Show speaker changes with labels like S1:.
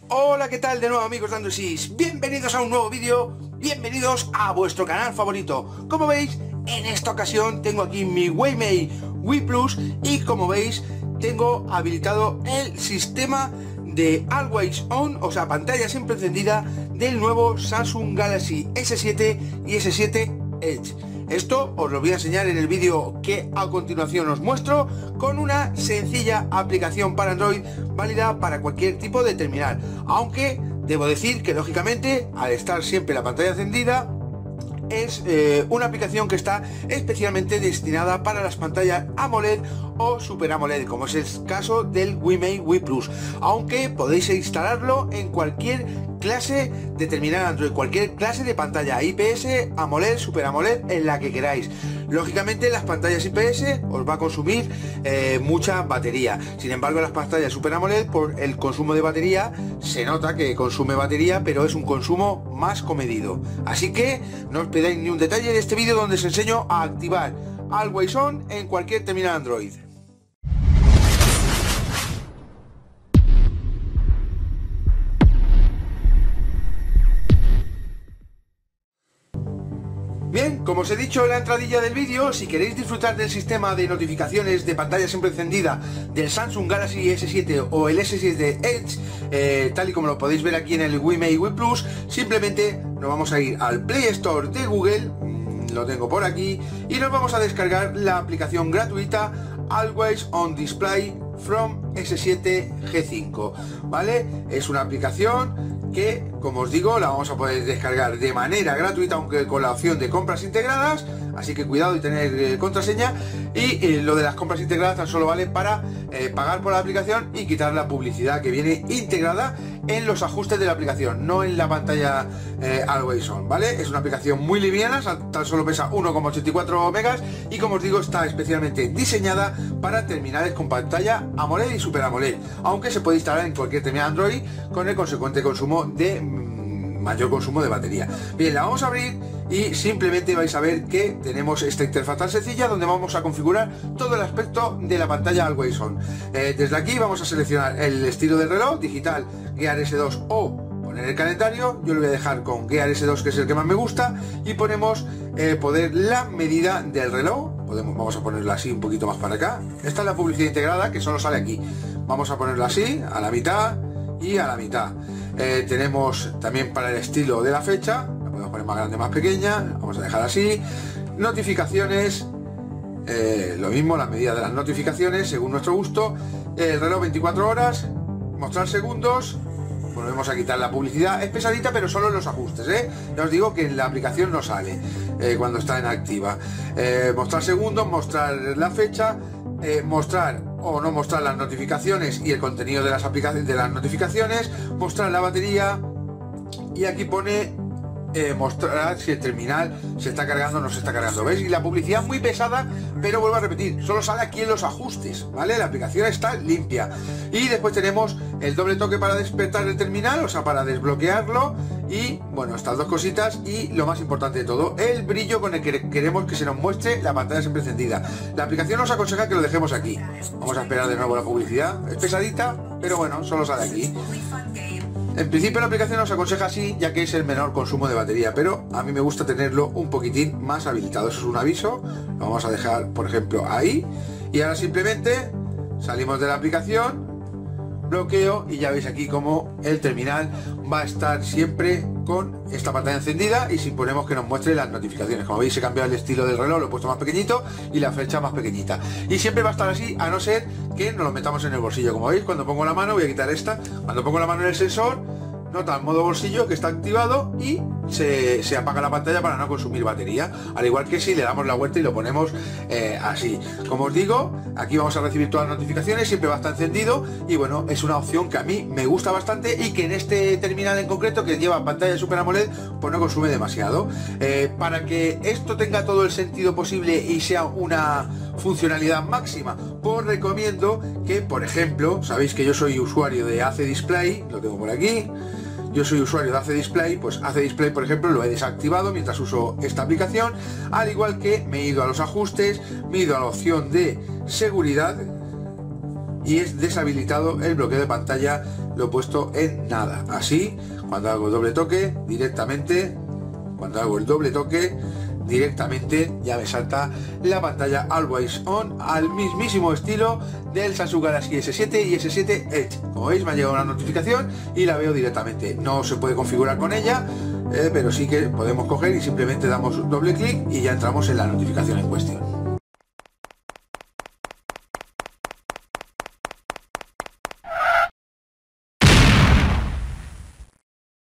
S1: Hola, ¿qué tal de nuevo, amigos de Androsis? Bienvenidos a un nuevo vídeo, bienvenidos a vuestro canal favorito. Como veis, en esta ocasión tengo aquí mi Huawei Wii Plus y como veis tengo habilitado el sistema de Always On, o sea, pantalla siempre encendida del nuevo Samsung Galaxy S7 y S7 Edge. Esto os lo voy a enseñar en el vídeo que a continuación os muestro, con una sencilla aplicación para Android válida para cualquier tipo de terminal, aunque debo decir que lógicamente al estar siempre la pantalla encendida es una aplicación que está especialmente destinada para las pantallas AMOLED o Super AMOLED, como es el caso del Huawei Wii Plus, aunque podéis instalarlo en cualquier clase de terminal Android, cualquier clase de pantalla IPS, AMOLED, Super AMOLED, en la que queráis. Lógicamente las pantallas IPS os va a consumir mucha batería, sin embargo las pantallas Super AMOLED, por el consumo de batería, se nota que consume batería, pero es un consumo más comedido. Así que no os perdáis ni un detalle de este vídeo donde os enseño a activar Always On en cualquier terminal Android. Bien, como os he dicho en la entradilla del vídeo, si queréis disfrutar del sistema de notificaciones de pantalla siempre encendida del Samsung Galaxy S7 o el S7 Edge, tal y como lo podéis ver aquí en el Huawei Wii Plus, simplemente nos vamos a ir al Play Store de Google, lo tengo por aquí, y nos vamos a descargar la aplicación gratuita Always On Display from S7 G5, ¿vale? Es una aplicación que, como os digo, la vamos a poder descargar de manera gratuita, aunque con la opción de compras integradas, así que cuidado y tener contraseña. Y lo de las compras integradas tan solo vale para pagar por la aplicación y quitar la publicidad que viene integrada en los ajustes de la aplicación, no en la pantalla Always On, ¿vale? Es una aplicación muy liviana, tan solo pesa 1,84 megas y, como os digo, está especialmente diseñada para terminales con pantalla AMOLED y Super AMOLED, aunque se puede instalar en cualquier terminal Android con el consecuente consumo de mayor consumo de batería. Bien, la vamos a abrir y simplemente vais a ver que tenemos esta interfaz tan sencilla donde vamos a configurar todo el aspecto de la pantalla Always On. Desde aquí vamos a seleccionar el estilo del reloj, digital, Gear S2 o poner el calendario. Yo lo voy a dejar con Gear S2, que es el que más me gusta, y ponemos poner la medida del reloj. Vamos a ponerlo así un poquito más para acá. Esta es la publicidad integrada que solo sale aquí. Vamos a ponerlo así, a la mitad y a la mitad. Tenemos también para el estilo de la fecha, la podemos poner más grande, más pequeña, vamos a dejar así. Notificaciones, lo mismo, la medida de las notificaciones según nuestro gusto. El reloj 24 horas, mostrar segundos. Volvemos a quitar la publicidad, es pesadita pero solo en los ajustes, ya os digo que en la aplicación no sale cuando está en activa. Mostrar segundos, mostrar la fecha, mostrar o no mostrar las notificaciones y el contenido de las aplicaciones, de las notificaciones, mostrar la batería, y aquí pone mostrar si el terminal se está cargando o no se está cargando. ¿Veis? Y la publicidad muy pesada, pero vuelvo a repetir, solo sale aquí en los ajustes, ¿vale? La aplicación está limpia. Y después tenemos el doble toque para despertar el terminal, o sea, para desbloquearlo. Y bueno, estas dos cositas, y lo más importante de todo, el brillo con el que queremos que se nos muestre la pantalla siempre encendida. La aplicación nos aconseja que lo dejemos aquí. Vamos a esperar de nuevo la publicidad. Es pesadita, pero bueno, solo sale aquí. En principio la aplicación nos aconseja así, ya que es el menor consumo de batería, pero a mí me gusta tenerlo un poquitín más habilitado. Eso es un aviso, lo vamos a dejar, por ejemplo, ahí. Y ahora simplemente salimos de la aplicación, bloqueo, y ya veis aquí como el terminal va a estar siempre con esta pantalla encendida, y si ponemos que nos muestre las notificaciones. Como veis, he cambiado el estilo del reloj, lo he puesto más pequeñito y la fecha más pequeñita, y siempre va a estar así, a no ser que nos lo metamos en el bolsillo. Como veis, cuando pongo la mano, voy a quitar esta, cuando pongo la mano en el sensor, nota el modo bolsillo que está activado y se apaga la pantalla para no consumir batería, al igual que si le damos la vuelta y lo ponemos así. Como os digo, aquí vamos a recibir todas las notificaciones, siempre va a estar encendido, y bueno, es una opción que a mí me gusta bastante y que en este terminal en concreto, que lleva pantalla Super AMOLED, pues no consume demasiado. Para que esto tenga todo el sentido posible y sea una funcionalidad máxima, pues recomiendo que, por ejemplo, sabéis que yo soy usuario de AC Display, lo tengo por aquí. Yo soy usuario de AC Display, pues AC Display, por ejemplo, lo he desactivado mientras uso esta aplicación, al igual que me he ido a los ajustes, me he ido a la opción de seguridad y es deshabilitado el bloqueo de pantalla lo he puesto en nada. Así, cuando hago doble toque, directamente, ya me salta la pantalla Always On, al mismísimo estilo del Samsung Galaxy S7 y S7 Edge. Como veis, me ha llegado una notificación y la veo directamente. No se puede configurar con ella, pero sí que podemos coger y simplemente damos un doble clic y ya entramos en la notificación en cuestión.